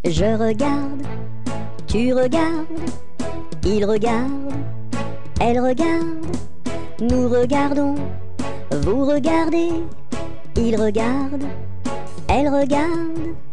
Je regarde, tu regardes, il regarde, elle regarde, nous regardons, vous regardez, il regarde, elle regarde.